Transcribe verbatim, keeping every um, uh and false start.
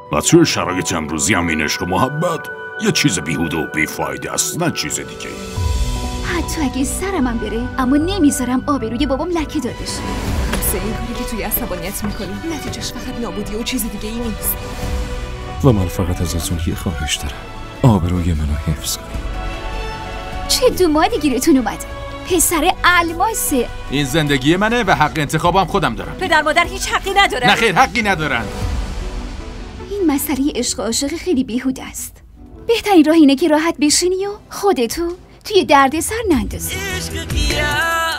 و توی شرایط امروزی هم این عشق و محبت یه چیز بیهوده و بیفایده است، نه چیز دیگه. حتی اگه سرم هم بره، اما نمیذارم آبروی بابام لکه داده شه. سه این کاری که توی عصبانیت میکنی نتیجهش فقط نابودی و چیز دیگه ای نیست. و من فقط ازتون یه خواهش دارم، آبروی منو حفظ کنی. چه دومادی گیرتون اومده؟ پسر الماسه. این زندگی منه و حق انتخابم خودم دارم. پدر مادر هیچ حقی ندارن. نه خیر، حقی ندارن. این مسئله عشق و عاشق خیلی بیهوده است. بهترین راه اینه که راحت بشینی و خودتو توی دردسر نندازی.